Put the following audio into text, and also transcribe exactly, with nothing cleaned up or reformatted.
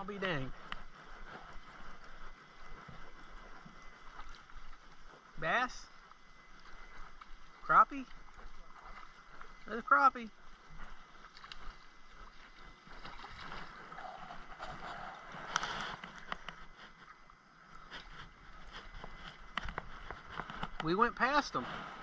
I'll be dang. Bass? Crappie? There's a crappie. We went past them.